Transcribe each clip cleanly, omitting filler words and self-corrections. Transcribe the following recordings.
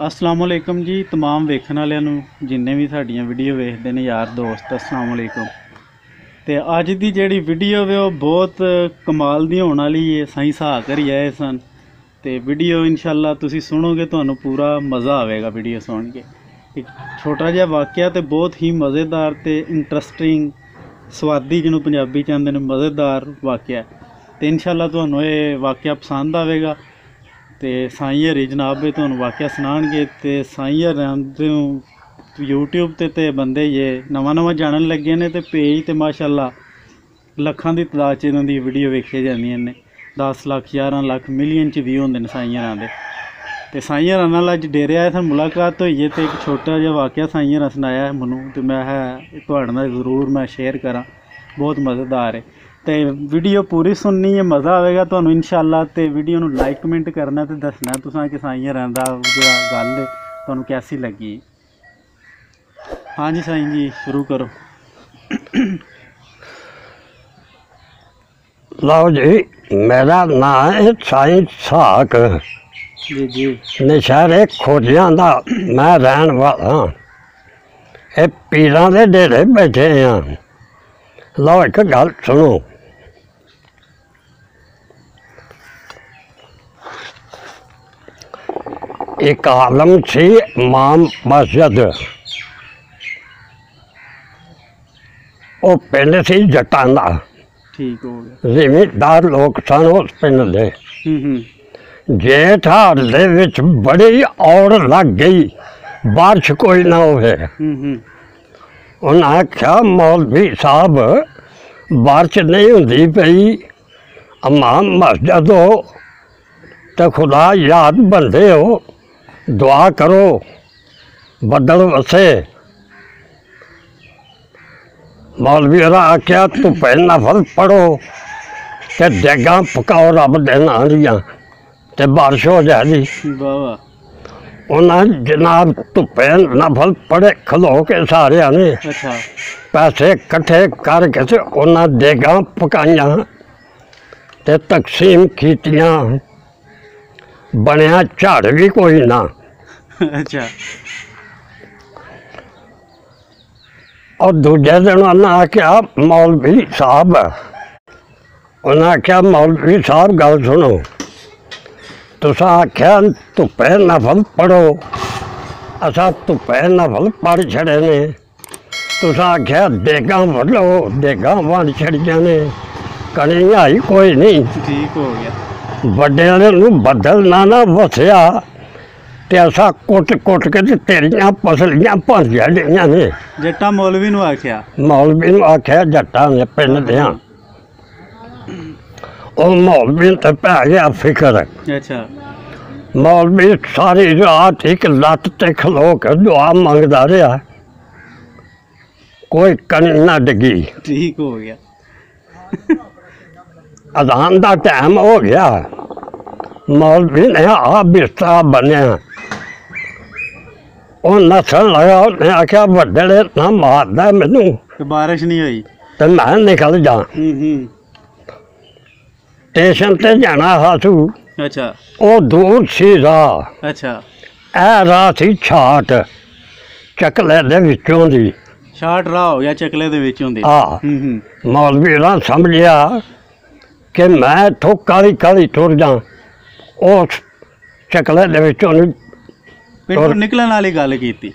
अस्सलामुअलैकुम जी तमाम वेखण वालिਆਂ ਨੂੰ जिन्ने भी साड़ियां वीडियो वेखते हैं यार दोस्त अस्सलामुअलैकुम। तो अज की जी वीडियो वे बहुत कमाल दी होने वाली है। सही सहा कर आए सन तो वीडियो इंशाल्लाह तुसी सुनोगे तो पूरा मज़ा आएगा वीडियो सुन के। एक छोटा जिहा वाक़या तो बहुत ही मज़ेदार तो इंटरस्टिंग स्वादी जिन्होंने पंजाबी च आंदे ने मज़ेदार वाक़या तो इंशाल्लाह तुहानू ये वाक़या पसंद आएगा। तो साईं हरी जनाब भी तुहानू वाक़या सुनाएंगे। तो साईं हर यूट्यूब ते बंदे ये नवा जानन लगे ने तो पेज तो माशाअल्लाह लखां की तादाद च इन्हां दी वीडियो वेखी जांदियां ने। 10 लाख 11 लाख मिलियन च व्यू होंदे ने साईं हरां दे। तो साईं हरां नाल अज डेरे आए सन मुलाकात होई है तो एक छोटा जिहा वाक़या साईं हरां सुनाया है मैनू तो मैं तुहाडे नाल ज़रूर मैं शेयर करा। बहुत मज़ेदार है तो वीडियो पूरी सुननी है मज़ा आएगा तो इंशाल्लाह। तो वीडियो नू लाइक कमेंट करना तो दसना तुसां कि साईं हरां दा जिहड़ा गल है तुहानू कैसी लगी। हाँ जी साईं जी शुरू करो। लो जी मेरा नाम है साईं साक जी जी नशहरे खोजियां दा मैं रहन वाला हाँ। ये पीरां दे डेरे बैठे हैं। लो एक गल सुनो। एक आलम सी इमाम मस्जिद वो पिंड सी जट्टां दा। ठीक हो गया। जिमीदार लोग सन उस पिंड दे। जेठ हाड़ दे विच बड़ी औड़ लग गई बारिश कोई ना होवे। उन्हें आख्या मौलवी साहब बारिश नहीं होंदी पई इमाम मस्जिद हो तो खुदा याद बंदे हो दुआ करो बदल वसे। मौलवी आख्या धुप्पे नफल पढ़ो ते डेगा पकाओ रब दे नां दियां ते बारिश हो जाएगी। उन्हें जनाब धुप्पे नफल पढ़े खलो के सारे ने। अच्छा। पैसे कट्ठे करके ते उन्हें डेगा पकाइया ते तकसीम कीतियां बनया झाड़ भी कोई ना। अच्छा। और दूजे दिन उन्हें आख्या मौलवी साहब उन्हें आख्या मौलवी साहब गल सुनो तुसा आख्या धुप्पे नफल पढ़ो असा धुप्पे नफल पढ़ छड़े ने। तुसा आख्या देगा वड्डो देगा वंड छड़ियां ने कनी आई कोई नहीं। ठीक हो गया। ਵੱਡਿਆਂ ਨੂੰ ਬੱਦਲ ਨਾ ਵਸਿਆ ਤੇ ਅਸਾਂ ਕੁੱਟ ਕੇ ਤੇ ਤੇਰੀਆਂ ਪਸਲੀਆਂ ਭੰਨ ਜਾਂਦੀਆਂ ਨੇ। ਜੱਟਾ ਮੌਲਵੀ ਨੂੰ ਆਖਿਆ ਜੱਟਾਂ ਨੇ ਪਿੰਡ ਦਿਆਂ। ਉਹ ਮੌਲਵੀ ਤੇ ਪੈ ਗਿਆ ਫਿਕਰ। ਅੱਛਾ। ਮੌਲਵੀ ਸਾਰੀ ਰਾਤ ਇੱਕ ਲੱਤ ਤੇ ਖਲੋ ਕੇ ਦੁਆ ਮੰਗਦਾ ਰਿਹਾ ਕੋਈ ਕਣੀ ਨਾ ਡਿੱਗੀ। ਠੀਕ ਹੋ ਗਿਆ। अजान का टाइम हो गया मौलवी ने आ बिस्तरा बनया नसन लगा। उसने आख्या बदले ना मारदा मैनू बारिश नहीं हुई तो मैं निकल जा। स्टेशन ते जाना हासू। अच्छा। वो दूर सी राह। अच्छा। ए राह सी छाट चकले दे विचों दी। छाट राह हो गया चकले दे विचों दी। हाँ मौलवी ने समझिया कि मैं इतों काली काली टुर जा उस चकले निकलने वाली गल की।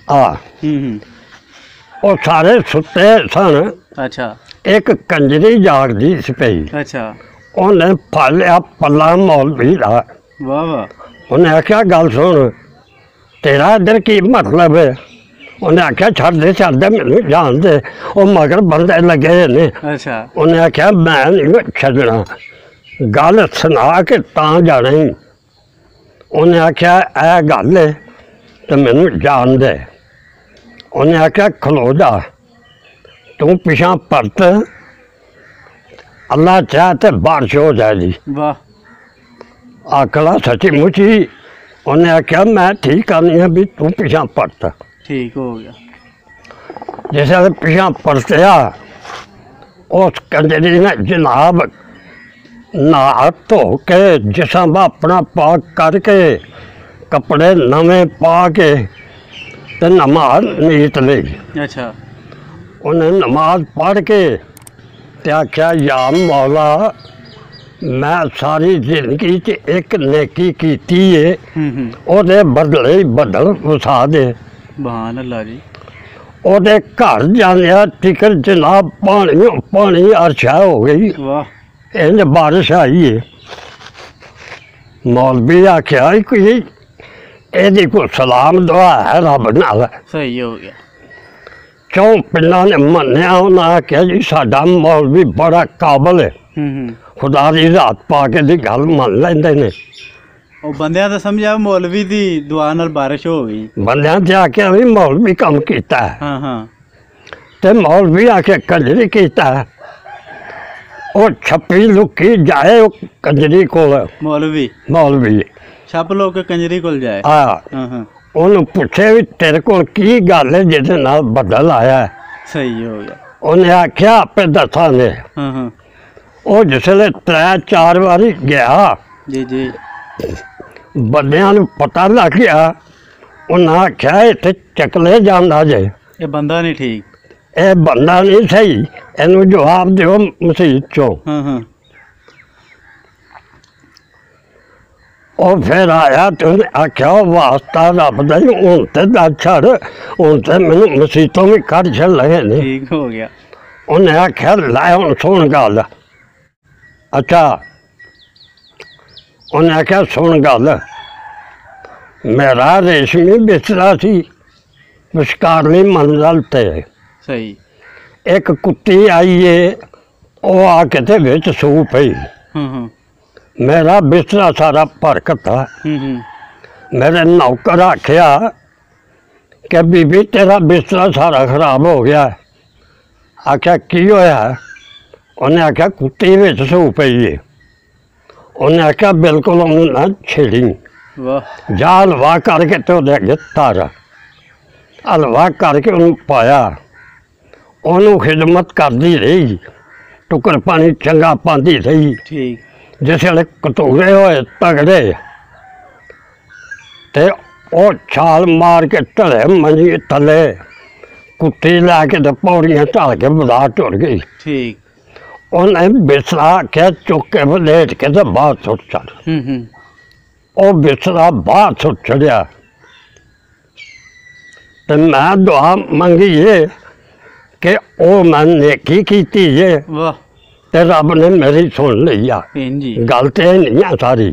वो सारे सुते सन। अच्छा। एक कंजरी जागदी सी पई। अच्छा। उन्हें फड़ लिया पल्ला मौलवी दा। वाह वाह। उन्हें आख्या गल सुन तेरा इधर की मतलब है। उन्हें आख्या छड़ दे मैनू जान दे वो मगर बंदे लगे ने। अच्छा। उन्हें आख्या मैं नहीं छड़ना गल सुना के तां जाना ही। उन्हें आख्या ए गल है तो मैनू जान दे। उन्हें आख्या खलो जा तू पिछा परत अल्लाह चाह तो बारिश हो जाएगी। वाह। आखला सची मुची। उन्हें आख्या मैं ठीक करनी है भी तू पिछा परत। ठीक हो गया। जिस पिछा परतया उस कंजरी ने जनाब नहा धो के जिसम अपना पाक करके कपड़े नवे पा के ते नमाज नीत ली। अच्छा। उन्हें नमाज पढ़ के ते आख्या या मौला मैं सारी जिंदगी च एक नेकी कीती है, ओदे बदले बदल वसा दे। सुभान अल्लाह जी। ओदे घर जाने तिकर जनाब पानी पानी अर्शा हो गई। वाह। इंज बारिश आई है। मौलवी आख्या कोई एदी को सलाम दुआ है रब नाल। सही हो गया। क्यों पिंडा ने मन्या, उन्हें आख्या जी साडा मौलवी बड़ा काबल है, खुदा की रात पा के दी गल मन लेंदे ने। ਉਹ ਬੰਦਿਆਂ ਦਾ ਸਮਝਿਆ ਮੌਲਵੀ ਦੀ ਦੁਆ ਨਾਲ ਬਾਰਿਸ਼ ਹੋ ਗਈ। ਬੰਦਿਆਂ ਤੇ ਆਖਿਆ ਵੀ ਮੌਲਵੀ ਕੰਮ ਕੀਤਾ ਹੈ। ਹਾਂ ਹਾਂ। ਤੇ ਮੌਲਵੀ ਆਖਿਆ ਕੰਜਰੀ ਕੀਤਾ ਹੈ। ਉਹ ਛੱਪੀ ਲੁਕੀ ਜਾਏ ਉਹ ਕੰਜਰੀ ਕੋਲ। ਮੌਲਵੀ ਛੱਪ ਲੋ ਕੇ ਕੰਜਰੀ ਕੋਲ ਜਾਏ। ਹਾਂ ਹਾਂ। ਉਹਨੂੰ ਪੁੱਛੇ ਵੀ ਤੇਰੇ ਕੋਲ ਕੀ ਗੱਲ ਹੈ ਜਿਹਦੇ ਨਾਲ ਬੱਦਲ ਆਇਆ ਹੈ। ਸਹੀ ਹੋ ਗਿਆ। ਉਹਨੇ ਆਖਿਆ ਆਪੇ ਦੱਸਾਂਗੇ। ਹਾਂ ਹਾਂ। ਉਹ ਜਿਸਲੇ 3-4 ਵਾਰੀ ਗਿਆ ਜੀ ਜੀ, ਬੰਦਿਆਂ ਨੂੰ ਪਤਾ ਲੱਗ ਗਿਆ। ਉਹਨਾਂ ਆਖਿਆ ਇੱਥੇ ਚੱਕਲੇ ਜਾਂਦਾ ਜੇ, ਇਹ ਬੰਦਾ ਨਹੀਂ ਠੀਕ, ਇਹ ਬੰਦਾ ਨਹੀਂ ਸਹੀ, ਇਹਨੂੰ ਜਵਾਬ ਦਿਓ ਮਸੀਤ ਚੋਂ। ਹਾਂ ਹਾਂ। ਉਹ ਫਿਰ ਆਇਆ ਤੇ ਉਹਨੇ ਆਖਿਆ ਵਾਸਤਾ ਰੱਬ ਦਾ ਹੀ, ਹੁਣ ਤੇ ਦੱਸ ਛੱਡ, ਹੁਣ ਤੇ ਮੈਨੂੰ ਮਸੀਤੋਂ ਵੀ ਕੱਢ ਛੱਡ ਲਏ ਨੇ। ਠੀਕ ਹੋ ਗਿਆ। ਉਹਨੇ ਆਖਿਆ ਲੈ ਹੁਣ ਸੁਣ ਗੱਲ। ਅੱਛਾ। ਉਹਨੇ ਆਖਿਆ ਸੁਣ ਗੱਲ, ਮੇਰਾ ਰੇਸ਼ਮੀ ਬਿਸਤਰਾ ਸੀ ਵਿਚਕਾਰਲੀ ਮੰਜ਼ਲ ਤੇ। ਸਹੀ। ਇੱਕ ਕੁੱਤੀ ਆਈ ਏ, ਉਹ ਆ ਕੇ ਤੇ ਵਿੱਚ ਸੂ ਪਈ। ਮੇਰਾ ਬਿਸਤਰਾ ਸਾਰਾ ਭਰਕਤਾ। ਮੇਰੇ ਨੌਕਰ ਆਖਿਆ ਕਿ ਬੀਬੀ ਤੇਰਾ ਬਿਸਤਰਾ ਸਾਰਾ ਖਰਾਬ ਹੋ ਗਿਆ। ਆਖਿਆ ਕੀ ਹੋਇਆ? ਉਹਨੇ ਆਖਿਆ ਕੁੱਤੀ ਵਿੱਚ ਸੂ ਪਈ ਏ। ਉਹਨੇ ਆਖਿਆ ਬਿਲਕੁਲ ਉਹਨੂੰ ਨਾ ਛੇੜੀ। ਵਾਹ। ਜਾ ਹਲਵਾ ਕਰਕੇ ਤੇ ਉਹਦੇ ਅੱਗੇ ਧਰ। ਹਲਵਾ ਕਰਕੇ ਉਹਨੂੰ ਪਾਇਆ, ਉਹਨੂੰ ਖਿਦਮਤ ਕਰਦੀ ਰਹੀ, ਟੁਕਰ ਪਾਣੀ ਚੰਗਾ ਪਾਉਂਦੀ ਰਹੀ। ਠੀਕ। ਜਿਸ ਵੇਲੇ ਕਤੂਰੇ ਹੋਏ ਤਗੜੇ ਤੇ ਉਹ ਛਾਲ ਮਾਰ ਕੇ ਢਲੇ ਮੰਜੀ ਥੱਲੇ, ਕੁੱਤੀ ਲੈ ਕੇ ਤੇ ਪੌੜੀਆਂ ਢਲ ਕੇ ਬਾਜ਼ਾਰ ਟੁਰ ਗਈ। ਠੀਕ। ਉਹਨੇ ਬਿਸਤਰਾ ਕੇ ਚੁੱਕ ਕੇ ਲੇਟ ਕੇ ਤੇ ਬਾਹਰ ਸੁੱਟ ਛੱਡ। ਉਹ ਬਿਸਤਰਾ ਬਾਹਰ ਸੁੱਟ ਛੱਡਿਆ ਤੇ ਮੈਂ ਦੁਆ ਮੰਗੀ ਏ ਕਿ ਉਹ ਮੈਂ ਨੇਕੀ ਕੀਤੀ ਏ। ਵਾਹ। ਤੇ ਰੱਬ ਨੇ ਮੇਰੀ ਸੁਣ ਲਈ ਆ। ਗੱਲ ਤੇ ਨਹੀਂ ਆ ਸਾਰੀ।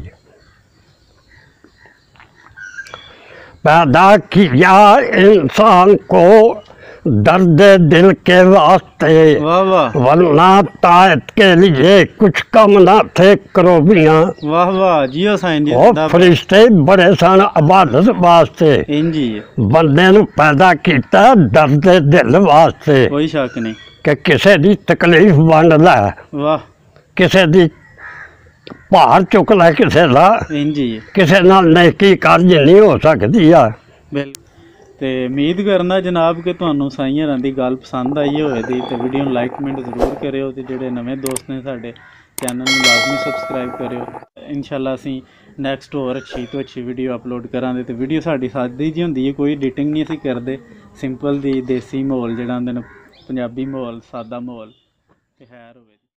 पैदा किया इंसान को दर्द दिल के वास्ते, वरना तायत के लिए कुछ कम ना थे करोबियां। वाह वाह जियो साईं जी। और फरिश्ते बड़े सन इबादत वास्ते। बंदे नूं पैदा किया दर्द दिल वास्ते। कोई शक नहीं कि किसी दी तकलीफ वंड लै, किसी दी भार चुक लै, किसी दा किसी नाल नेकी कर जिन्नी हो सकती है। ਤੇ ਉਮੀਦ ਕਰਨਾ ਜਨਾਬ ਕਿ ਤੁਹਾਨੂੰ ਸਾਈਆਂ ਰਾਂ ਦੀ ਗੱਲ ਪਸੰਦ ਆਈ ਹੋਵੇਗੀ ਤੇ ਵੀਡੀਓ ਨੂੰ ਲਾਈਕ ਕਮੈਂਟ ਜ਼ਰੂਰ ਕਰਿਓ ਤੇ ਜਿਹੜੇ ਨਵੇਂ ਦੋਸਤ ਨੇ ਸਾਡੇ ਚੈਨਲ ਨੂੰ ਲਾਜ਼ਮੀ ਸਬਸਕ੍ਰਾਈਬ ਕਰਿਓ। ਇਨਸ਼ਾਅੱਲਾ ਅਸੀਂ ਨੈਕਸਟ ਹੋਰ ਅੱਛੀ ਤੋਂ ਅੱਛੀ ਵੀਡੀਓ ਅਪਲੋਡ ਕਰਾਂਗੇ ਤੇ ਵੀਡੀਓ ਸਾਡੀ ਸਾਦੀ ਜੀ ਹੁੰਦੀ ਹੈ, ਕੋਈ ਐਡੀਟਿੰਗ ਨਹੀਂ ਅਸੀਂ ਕਰਦੇ, ਸਿੰਪਲ ਦੀ ਦੇਸੀ ਮਾਹੌਲ ਜਿਹੜਾ ਹੁੰਦੇ ਨੇ ਪੰਜਾਬੀ ਮਾਹੌਲ, ਸਾਦਾ ਮਾਹੌਲ ਤੇ ਖੈਰ ਹੋਵੇ।